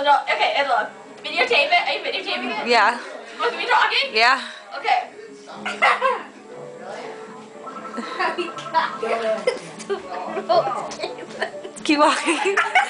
no. Okay, Angela. Videotape it. Are you videotaping it? Yeah. With me talking? Yeah. Okay. Keep walking.